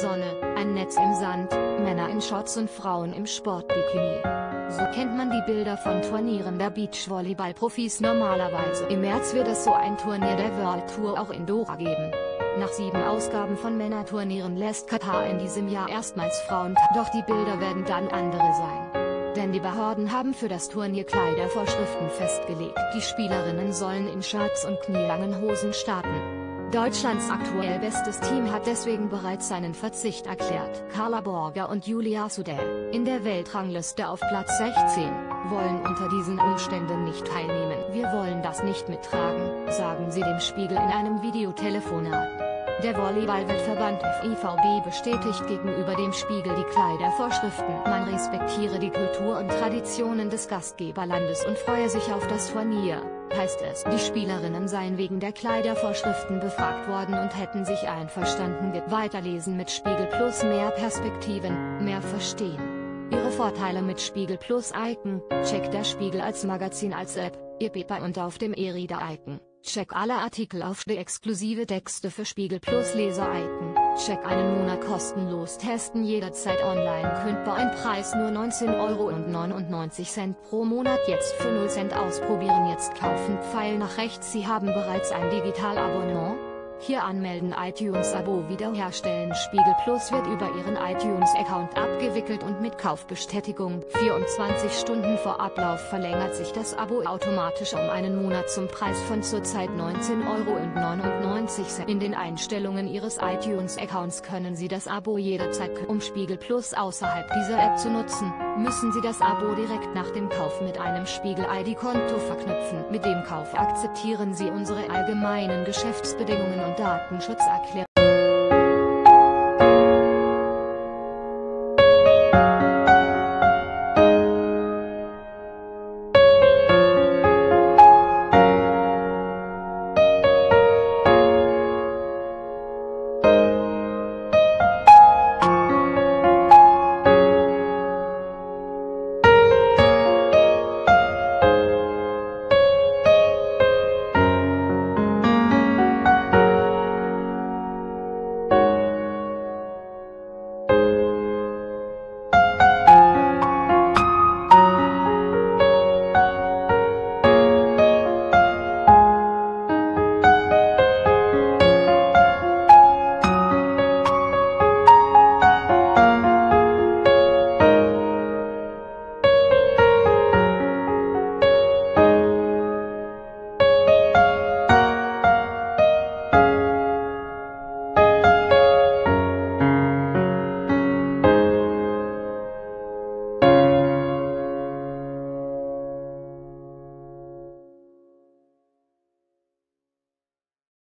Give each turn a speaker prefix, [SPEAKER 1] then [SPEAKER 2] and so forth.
[SPEAKER 1] Sonne, ein Netz im Sand, Männer in Shorts und Frauen im Sportbikini. So kennt man die Bilder von Turnieren der Beachvolleyball-Profis normalerweise. Im März wird es so ein Turnier der World Tour auch in Doha geben. Nach 7 Ausgaben von Männerturnieren lässt Katar in diesem Jahr erstmals Frauen, doch die Bilder werden dann andere sein. Denn die Behörden haben für das Turnier Kleidervorschriften festgelegt. Die Spielerinnen sollen in Shirts und knielangen Hosen starten. Deutschlands aktuell bestes Team hat deswegen bereits seinen Verzicht erklärt. Carla Borger und Julia Sudel, in der Weltrangliste auf Platz 16, wollen unter diesen Umständen nicht teilnehmen. Wir wollen das nicht mittragen, sagen sie dem Spiegel in einem Videotelefonat. Der Volleyball-Weltverband FIVB bestätigt gegenüber dem Spiegel die Kleidervorschriften. Man respektiere die Kultur und Traditionen des Gastgeberlandes und freue sich auf das Turnier, heißt es. Die Spielerinnen seien wegen der Kleidervorschriften befragt worden und hätten sich einverstanden gegeben. Weiterlesen mit Spiegel Plus: mehr Perspektiven, mehr Verstehen. Ihre Vorteile mit Spiegel Plus Icon: checkt der Spiegel als Magazin als App, ihr Paper und auf dem E-Reader Icon. Check alle Artikel auf die exklusive Texte für Spiegel Plus Leser Icon. Check einen Monat kostenlos testen, jederzeit online kündbar, ein Preis nur 19,99 € pro Monat, jetzt für 0 Cent ausprobieren, jetzt kaufen. Pfeil nach rechts. Sie haben bereits ein Digitalabonnement? Hier anmelden, iTunes-Abo wiederherstellen. Spiegel Plus wird über Ihren iTunes-Account abgewickelt und mit Kaufbestätigung 24 Stunden vor Ablauf verlängert sich das Abo automatisch um einen Monat zum Preis von zurzeit 19,99 €. In den Einstellungen Ihres iTunes-Accounts können Sie das Abo jederzeit kündigen. Um Spiegel Plus außerhalb dieser App zu nutzen, müssen Sie das Abo direkt nach dem Kauf mit einem Spiegel-ID-Konto verknüpfen. Mit dem Kauf akzeptieren Sie unsere allgemeinen Geschäftsbedingungen und Datenschutzerklärung.